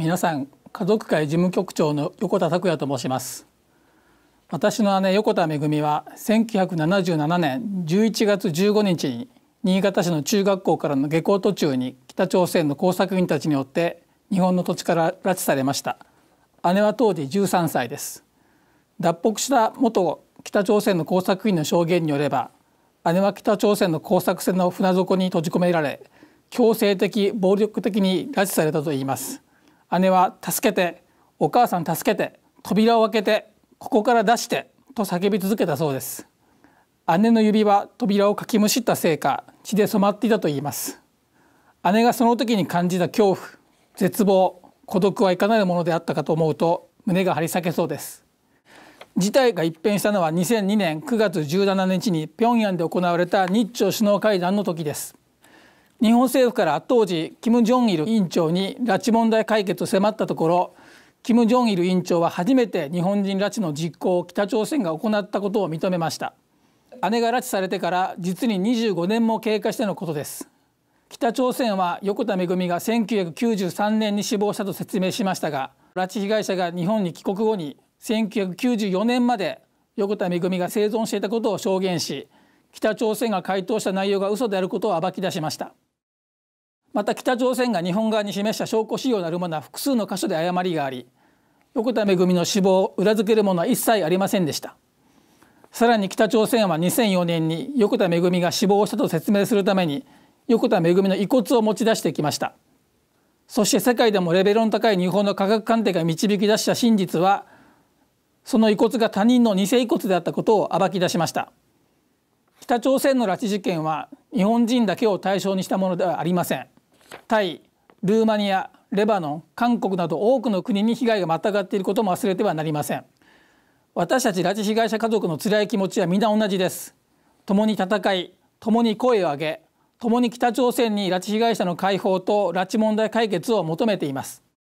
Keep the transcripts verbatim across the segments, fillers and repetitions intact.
皆さん、家族会事務局長の横田拓也と申します。私の姉横田めぐみはせんきゅうひゃくななじゅうななねんじゅういちがつじゅうごにちに新潟市の中学校からの下校途中に北朝鮮の工作員たちによって日本の土地から拉致されました。姉は当時じゅうさんさいです。脱北した元北朝鮮の工作員の証言によれば、姉は北朝鮮の工作船の船底に閉じ込められ、強制的暴力的に拉致されたといいます。姉は助けて、お母さん助けて、扉を開けて、ここから出してと叫び続けたそうです。姉の指は扉をかきむしったせいか血で染まっていたといいます。姉がその時に感じた恐怖、絶望、孤独はいかなるものであったかと思うと胸が張り裂けそうです。事態が一変したのはにせんにねんくがつじゅうしちにちに平壌で行われた日朝首脳会談の時です。日本政府から当時金正日委員長に拉致問題解決を迫ったところ、金正日委員長は初めて日本人拉致の実行を北朝鮮が行ったことを認めました。姉が拉致されてから実ににじゅうごねんも経過してのことです。北朝鮮は横田めぐみがせんきゅうひゃくきゅうじゅうさんねんに死亡したと説明しましたが、拉致被害者が日本に帰国後にせんきゅうひゃくきゅうじゅうよねんまで横田めぐみが生存していたことを証言し、北朝鮮が回答した内容が嘘であることを暴き出しました。また北朝鮮が日本側に示した証拠資料なるものは複数の箇所で誤りがあり、横田めぐみの死亡を裏付けるものは一切ありませんでした。さらに北朝鮮はにせんよねんに横田めぐみが死亡したと説明するために横田めぐみの遺骨を持ち出してきました。そして世界でもレベルの高い日本の科学鑑定が導き出した真実は、その遺骨が他人の偽遺骨であったことを暴き出しました。北朝鮮の拉致事件は日本人だけを対象にしたものではありません。タイ、ルーマニア、レバノン、韓国など多くの国に被害がまたがっていることも忘れてはなりません。私たち拉致被害者家族の辛い気持ちは皆同じです。共に戦い、共に声を上げ、共に北朝鮮に拉致被害者の解放と拉致問題解決を求めています。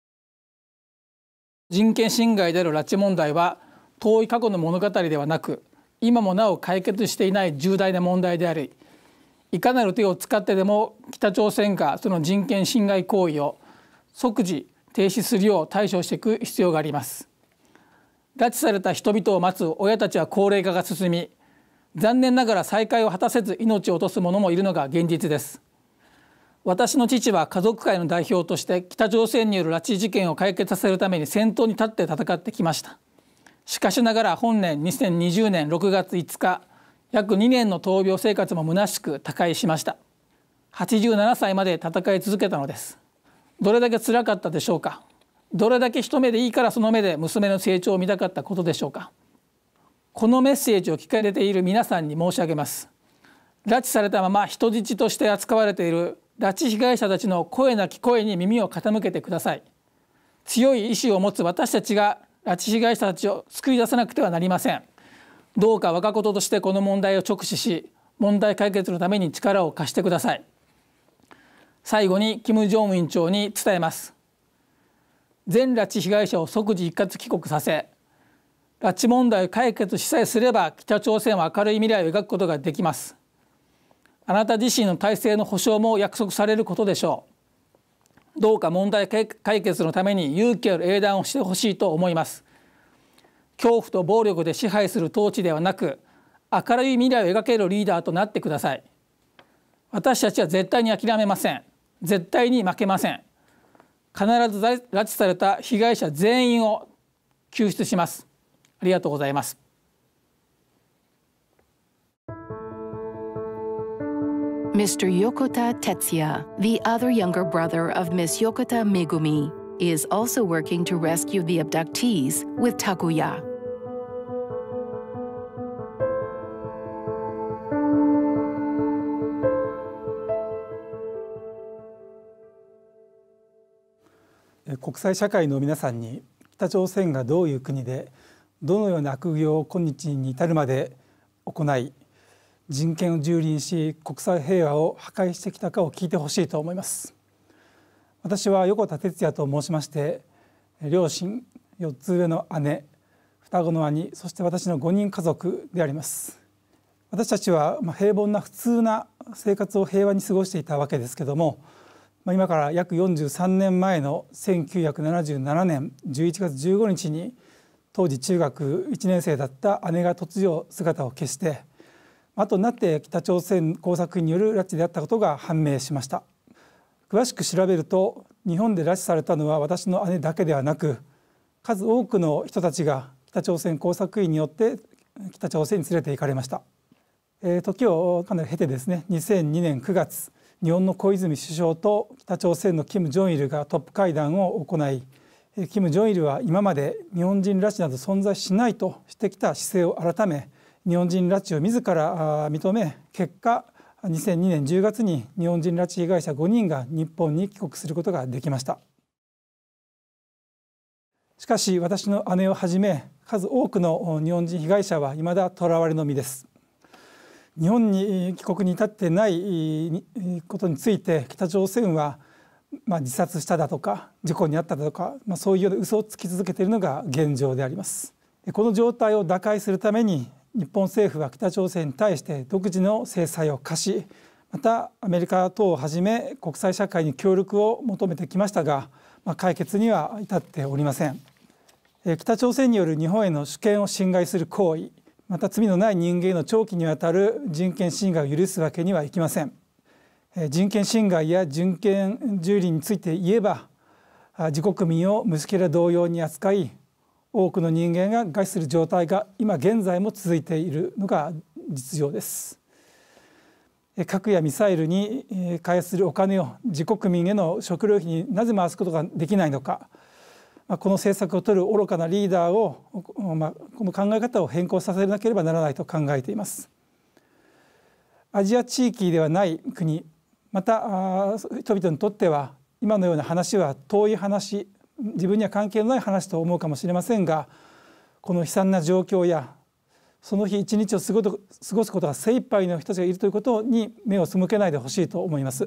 人権侵害である拉致問題は遠い過去の物語ではなく、今もなお解決していない重大な問題であり、いかなる手を使ってでも北朝鮮がその人権侵害行為を即時停止するよう対処していく必要があります。拉致された人々を待つ親たちは高齢化が進み、残念ながら再会を果たせず命を落とす者もいるのが現実です。私の父は家族会の代表として北朝鮮による拉致事件を解決させるために先頭に立って戦ってきました。しかしながら本年にせんにじゅうねんろくがついつか、約にねんの闘病生活も虚しく他界しました。はちじゅうななさいまで戦い続けたのです。どれだけ辛かったでしょうか。どれだけ一目でいいからその目で娘の成長を見たかったことでしょうか。このメッセージを聞かれている皆さんに申し上げます。拉致されたまま人質として扱われている拉致被害者たちの声なき声に耳を傾けてください。強い意志を持つ私たちが拉致被害者たちを救い出さなくてはなりません。どうか我がこととしてこの問題を直視し、問題解決のために力を貸してください。最後に金正恩委員長に伝えます。全拉致被害者を即時一括帰国させ、拉致問題を解決しさえすれば北朝鮮は明るい未来を描くことができます。あなた自身の体制の保障も約束されることでしょう。どうか問題解決のために勇気ある英断をしてほしいと思います。恐怖と暴力で支配する統治ではなく、明るい未来を描けるリーダーとなってください。私たちは絶対に諦めません。絶対に負けません。必ず拉致された被害者全員を救出します。ありがとうございます。 Mister Yokota Tetsuya, the other younger brother of Miss Yokota Megumi, is also working to rescue the abductees with Takuya. 「国際社会の皆さんに北朝鮮がどういう国でどのような悪行を今日に至るまで行い、人権を蹂躙し国際平和を破壊してきたかを聞いてほしいと思います。私は横田哲也と申しまして、両親、よっつ上の姉、双子の兄、そして私のごにん家族であります。私たちは平凡な普通な生活を平和に過ごしていたわけですけども、 まあ、今から約よんじゅうさんねんまえのせんきゅうひゃくななじゅうななねんじゅういちがつじゅうごにちに当時中学いちねん生だった姉が突如姿を消して、後になって北朝鮮工作員による拉致であったことが判明しました。詳しく調べると、日本で拉致されたのは私の姉だけではなく、数多くの人たちが北朝鮮工作員によって北朝鮮に連れて行かれました。えー、時をかなり経てですね、にせんにねんくがつ、日本の小泉首相と北朝鮮の金正日がトップ会談を行い、金正日は今まで日本人拉致など存在しないとしてきた姿勢を改め、日本人拉致を自ら認め、結果にせんにねんじゅうがつに日本人拉致被害者ごにんが日本に帰国することができました。しかし私の姉をはじめ数多くの日本人被害者は未だ囚われの身です。日本に帰国に至ってないことについて北朝鮮は、まあ、自殺しただとか事故に遭っただとか、まあ、そういうような嘘をつき続けているのが現状であります。この状態を打開するために日本政府は北朝鮮に対して独自の制裁を科し、またアメリカ等をはじめ国際社会に協力を求めてきましたが、まあ、解決には至っておりません。北朝鮮による日本への主権を侵害する行為、また罪のない人間への長期にわたる人権侵害を許すわけにはいきません。人権侵害や人権蹂躙について言えば、自国民を虫けら同様に扱い、多くの人間が餓死する状態が今現在も続いているのが実情です。核やミサイルに開発するお金を自国民への食料費になぜ回すことができないのか、この政策を取る愚かなリーダーを、まあ、この考え方を変更させなければならないと考えています。アジア地域ではない国、また人々にとっては今のような話は遠い話、自分には関係のない話と思うかもしれませんが、この悲惨な状況やその日一日を過ごすことが精一杯の人たちがいるということに目を背けないでほしいと思います。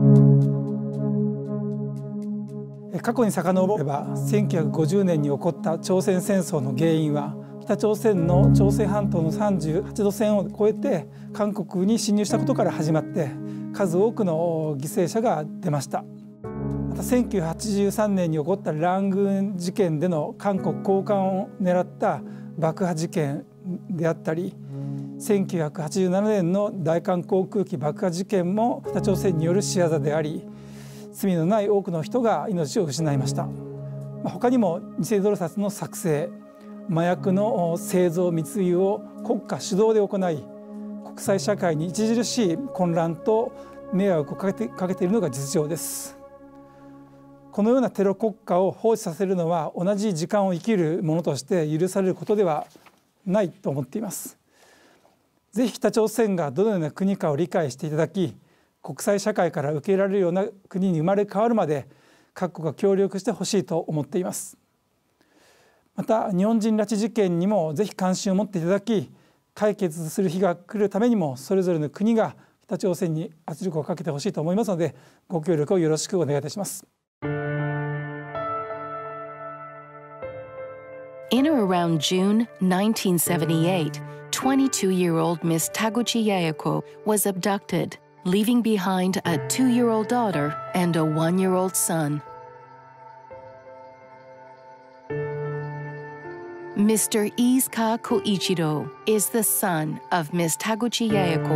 過去に遡ればせんきゅうひゃくごじゅうねんに起こった朝鮮戦争の原因は、北朝鮮の朝鮮半島のさんじゅうはちど線を越えて韓国に侵入したことから始まって、数多くの犠牲者が出ました。またせんきゅうひゃくはちじゅうさんねんに起こったラングーン事件での韓国高官を狙った爆破事件であったり、せんきゅうひゃくはちじゅうななねんの大韓航空機爆破事件も北朝鮮による仕業であり、罪のない多くの人が命を失いました。他にも偽ドル札の作成、麻薬の製造密輸を国家主導で行い、国際社会に著しい混乱と迷惑をかけて、かけているのが実情です。このようなテロ国家を放置させるのは、同じ時間を生きる者として許されることではないと思っています。ぜひ北朝鮮がどのような国かを理解していただき、国際社会から受け入れられるような国に生まれ変わるまで各国が協力してほしいと思っています。また日本人拉致事件にもぜひ関心を持っていただき、解決する日が来るためにもそれぞれの国が北朝鮮に圧力をかけてほしいと思いますので、ご協力をよろしくお願いいたします。 In or around June nineteen seventy-eight, twenty-two-year-old Miss Taguchi Yaeko was abducted, leaving behind a two-year-old daughter and a one-year-old son. Mister Iisuka Koichiro is the son of Miss Taguchi Yaeko.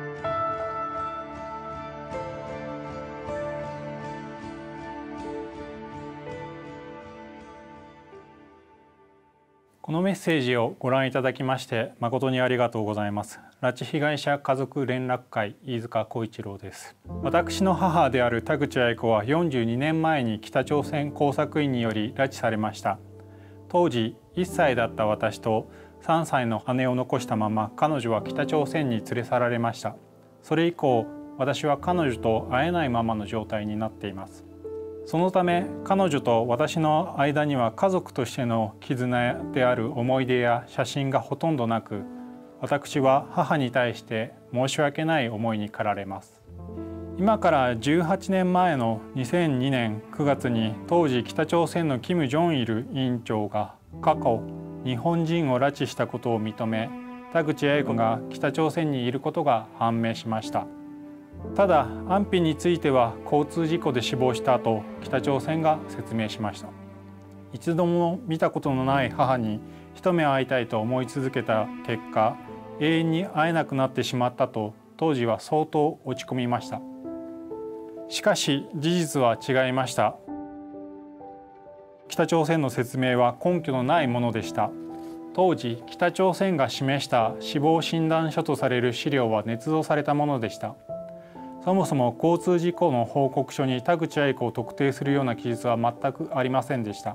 このメッセージをご覧いただきまして誠にありがとうございます。拉致被害者家族連絡会飯塚浩一郎です。私の母である田口愛子はよんじゅうにねんまえに北朝鮮工作員により拉致されました。当時いっさいだった私とさんさいの姉を残したまま彼女は北朝鮮に連れ去られました。それ以降私は彼女と会えないままの状態になっています。そのため彼女と私の間には家族としての絆である思い出や写真がほとんどなく、私は母に対して申し訳ない思いに駆られます。今からじゅうはちねんまえのにせんにねんくがつに当時北朝鮮のキム・ジョンイル委員長が過去日本人を拉致したことを認め、田口八重子が北朝鮮にいることが判明しました。 ただ安否については交通事故で死亡した後、北朝鮮が説明しました。一度も見たことのない母に一目会いたいと思い続けた結果、永遠に会えなくなってしまったと当時は相当落ち込みました。しかし事実は違いました。北朝鮮の説明は根拠のないものでした。当時北朝鮮が示した死亡診断書とされる資料は捏造されたものでした。そもそも交通事故の報告書に田口八重子を特定するような記述は全くありませんでした。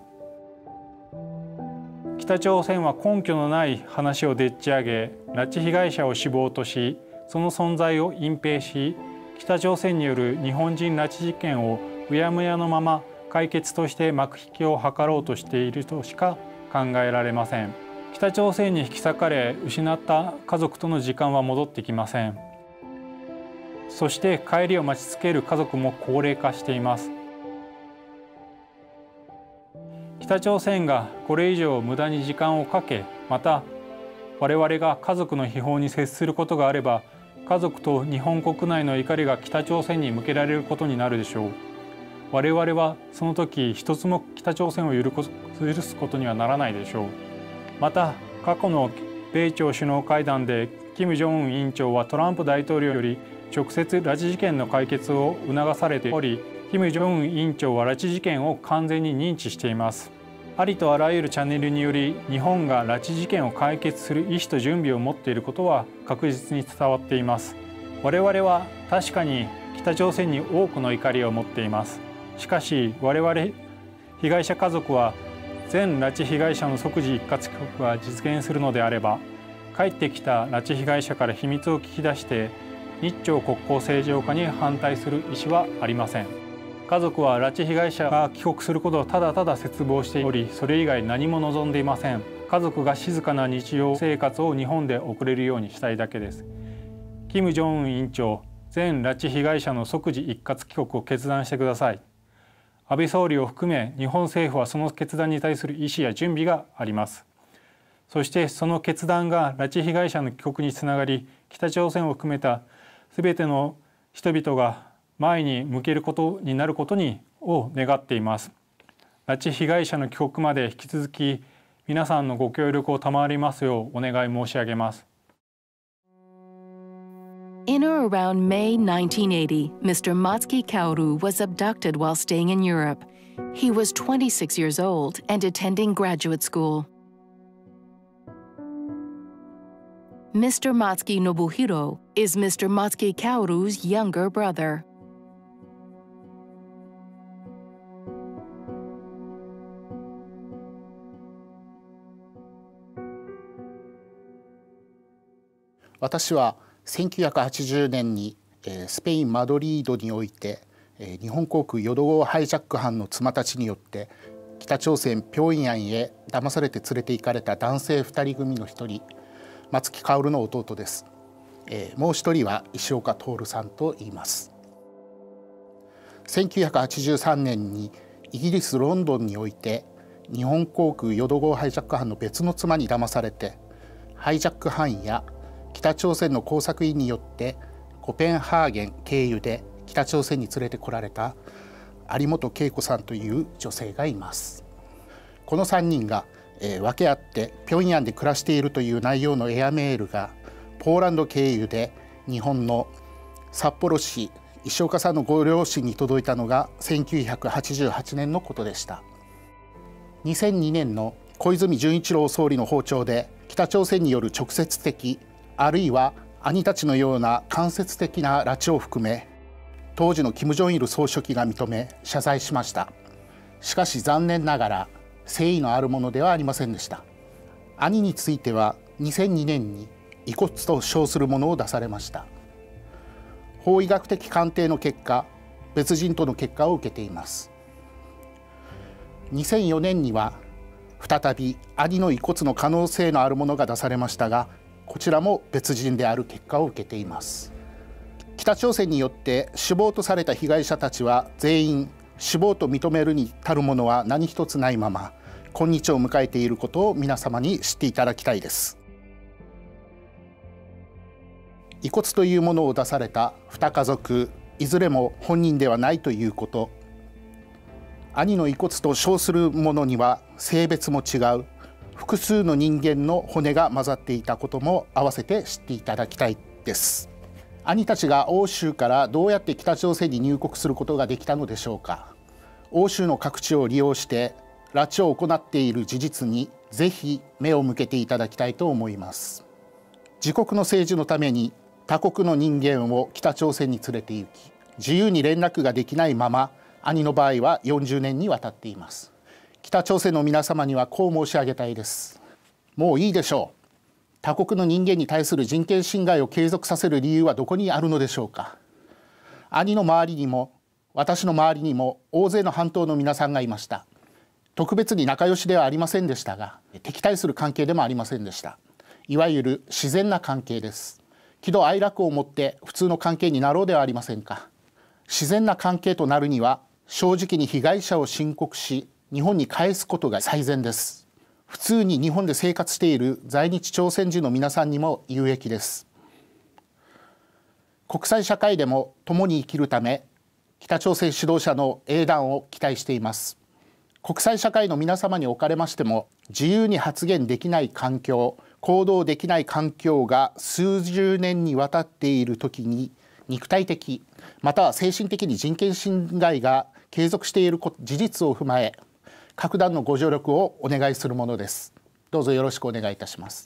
北朝鮮は根拠のない話をでっち上げ、拉致被害者を死亡とし、その存在を隠蔽し、北朝鮮による日本人拉致事件をうやむやのまま解決として幕引きを図ろうとしているとしか考えられません。北朝鮮に引き裂かれ失った家族との時間は戻ってきません。そして帰りを待ちつける家族も高齢化しています。北朝鮮がこれ以上無駄に時間をかけ、また我々が家族の秘宝に接することがあれば、家族と日本国内の怒りが北朝鮮に向けられることになるでしょう。我々はその時一つも北朝鮮を許すことにはならないでしょう。また過去の米朝首脳会談で金正恩委員長はトランプ大統領より直接拉致事件の解決を促されており、金正恩委員長は拉致事件を完全に認知しています。ありとあらゆるチャンネルにより日本が拉致事件を解決する意思と準備を持っていることは確実に伝わっています。我々は確かに北朝鮮に多くの怒りを持っています。しかし我々被害者家族は全拉致被害者の即時一括帰国が実現するのであれば、帰ってきた拉致被害者から秘密を聞き出して日朝国交正常化に反対する意思はありません。家族は拉致被害者が帰国することをただただ切望しており、それ以外何も望んでいません。家族が静かな日常生活を日本で送れるようにしたいだけです。金正恩委員長、全拉致被害者の即時一括帰国を決断してください。安倍総理を含め日本政府はその決断に対する意思や準備があります。そしてその決断が拉致被害者の帰国につながり、北朝鮮を含めたすべての人々が前に向けることになることにを願っています。拉致被害者の帰国まで引き続き皆さんのご協力を賜りますようお願い申し上げます。 In or around May nineteen eighty, Mister Matsuki Kaoru was abducted while staying in Europe. He was twenty-six years old and attending graduate school. Mister Matsuki Nobuhiro is Mister Matsuki Kaoru's younger brother. 私はせんきゅうひゃくはちじゅうねんにスペイン・マドリードにおいて日本航空淀号ハイジャック犯の妻たちによって北朝鮮平壌へ騙されて連れて行かれた男性ふたり組の一人、松木薫の弟です。もう一人は石岡徹さんと言います。せんきゅうひゃくはちじゅうさんねんにイギリス・ロンドンにおいて日本航空淀号ハイジャック犯の別の妻に騙されて、ハイジャック犯や北朝鮮の工作員によってコペンハーゲン経由で北朝鮮に連れてこられた有本恵子さんという女性がいます。このさんにんが、えー、分け合って平壌で暮らしているという内容のエアメールがポーランド経由で日本の札幌市石岡さんのご両親に届いたのがせんきゅうひゃくはちじゅうはちねんのことでした。にせんにねんの小泉純一郎総理の訪朝で北朝鮮による直接的あるいは兄たちのような間接的な拉致を含め、当時の金正日総書記が認め謝罪しました。しかし残念ながら誠意のあるものではありませんでした。兄についてはにせんにねんに遺骨と称するものを出されました。法医学的鑑定の結果、別人との結果を受けています。にせんよねんには再び兄の遺骨の可能性のあるものが出されましたが、こちらも別人である結果を受けています。北朝鮮によって死亡とされた被害者たちは全員死亡と認めるに足るものは何一つないまま今日を迎えていることを皆様に知っていただきたいです。 遺骨というものを出されたに家族いずれも本人ではないということ、兄の遺骨と称するものには性別も違う複数の人間の骨が混ざっていたことも併せて知っていただきたいです。兄たちが欧州からどうやって北朝鮮に入国することができたのでしょうか。欧州の各地を利用して拉致を行っている事実にぜひ目を向けていただきたいと思います。自国の政治のために他国の人間を北朝鮮に連れて行き、自由に連絡ができないまま兄の場合はよんじゅうねんにわたっています。北朝鮮の皆様にはこう申し上げたいです。もういいでしょう。他国の人間に対する人権侵害を継続させる理由はどこにあるのでしょうか。兄の周りにも私の周りにも大勢の半島の皆さんがいました。特別に仲良しではありませんでしたが、敵対する関係でもありませんでした。いわゆる自然な関係です。喜怒哀楽を持って普通の関係になろうではありませんか。自然な関係となるには正直に被害者を申告し日本に返すことが最善です。普通に日本で生活している在日朝鮮人の皆さんにも有益です。国際社会でも共に生きるため北朝鮮指導者の英断を期待しています。国際社会の皆様におかれましても自由に発言できない環境、行動できない環境が数十年にわたっているときに肉体的または精神的に人権侵害が継続している事実を踏まえ各段のご助力をお願いするものです。どうぞよろしくお願いいたします。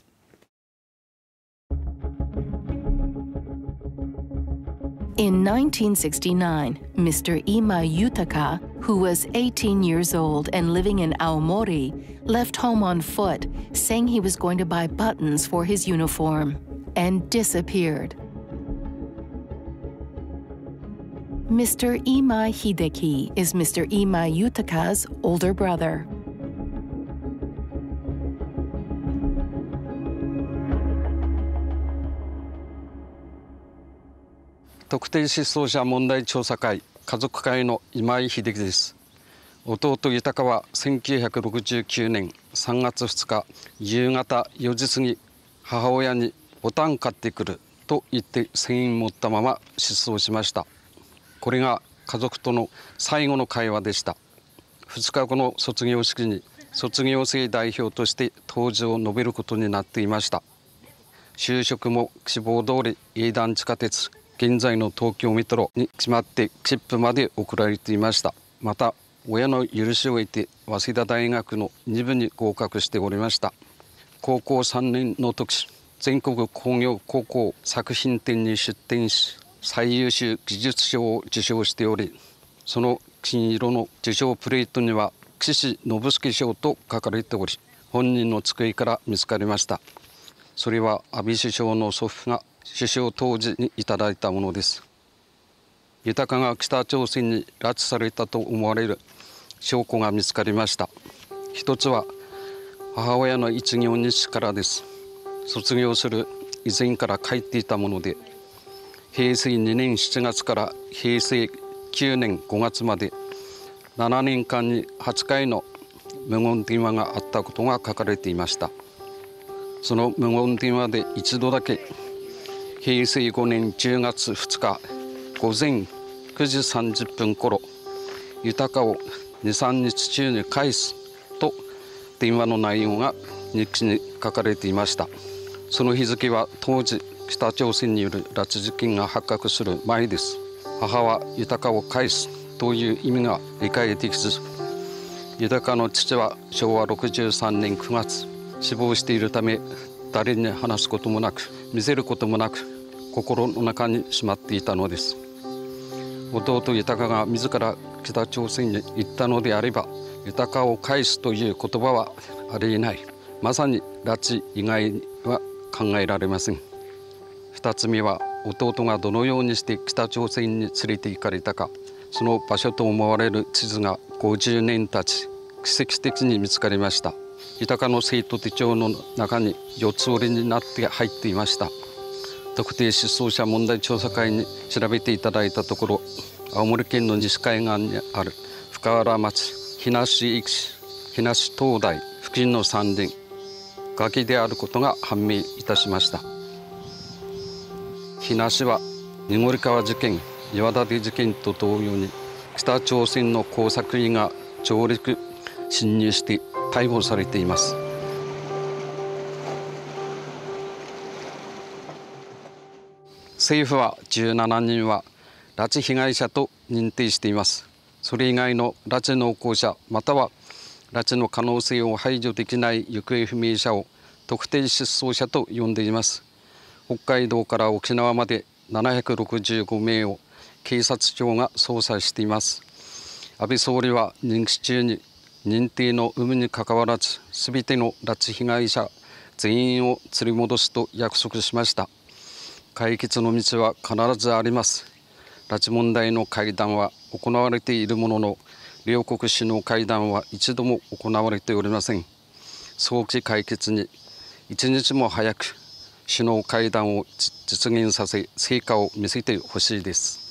In nineteen sixty-nine, Mister Ima Yutaka, who was eighteen years old and living in Aomori, left home on foot, saying he was going to buy buttons for his uniform, and disappeared. Mister Ima Hideki is Mister Ima Yutaka's older brother. 「特定失踪者問題調査会家族会の今井秀樹です。弟豊はせんきゅうひゃくろくじゅうきゅうねんさんがつふつか夕方よじ過ぎ、母親にボタン買ってくると言って船員持ったまま失踪しました。これが家族との最後の会話でした。ふつかごの卒業式に卒業生代表として答辞を述べることになっていました。就職も希望通り営団地下鉄、現在の東京メトロに決まって切符まで送られていました。また親の許しを得て早稲田大学のに部に合格しておりました。高校さんねんの時、全国工業高校作品展に出展し最優秀技術賞を受賞しており、その金色の受賞プレートには岸信介賞と書かれており、本人の机から見つかりました。それは安倍首相の祖父が首相当時にいただいたものです。豊が北朝鮮に拉致されたと思われる証拠が見つかりました。一つは母親の一行日誌からです。卒業する以前から書いていたもので、へいせいにねんしちがつからへいせいきゅうねんごがつまでななねんかんにはちかいの無言電話があったことが書かれていました。その無言電話で一度だけへいせいごねんじゅうがつふつかごぜんくじさんじゅっぷん頃、豊をにさんにち中に返すと電話の内容が日記に書かれていました。その日付は当時北朝鮮による拉致事件が発覚する前です。母は豊を返すという意味が理解できず、豊の父はしょうわろくじゅうさんねんくがつ死亡しているため、誰に話すこともなく見せることもなく心の中にしまっていたのです。弟豊が自ら北朝鮮に行ったのであれば、豊を返すという言葉はありえない。まさに拉致以外には考えられません。二つ目は弟がどのようにして北朝鮮に連れて行かれたか。その場所と思われる地図がごじゅうねん経ち奇跡的に見つかりました。豊の生徒手帳の中に四つ折りになって入っていました。特定失踪者問題調査会に調べていただいたところ、青森県の西海岸にある深原町東駅市東東大付近の山林崖であることが判明いたしました。 日梨は濁川事件、岩立事件と同様に北朝鮮の工作員が上陸侵入して逮捕されています。政府はじゅうななにんは拉致被害者と認定しています。それ以外の拉致濃厚者または拉致の可能性を排除できない行方不明者を特定失踪者と呼んでいます。北海道から沖縄までななひゃくろくじゅうごめいを警察庁が捜査しています。安倍総理は任期中に認定の有無にかかわらずすべての拉致被害者全員を連れ戻すと約束しました。解決の道は必ずあります。拉致問題の会談は行われているものの、両国首脳会談は一度も行われておりません。早期解決に一日も早く首脳会談を実現させ、成果を見せてほしいです。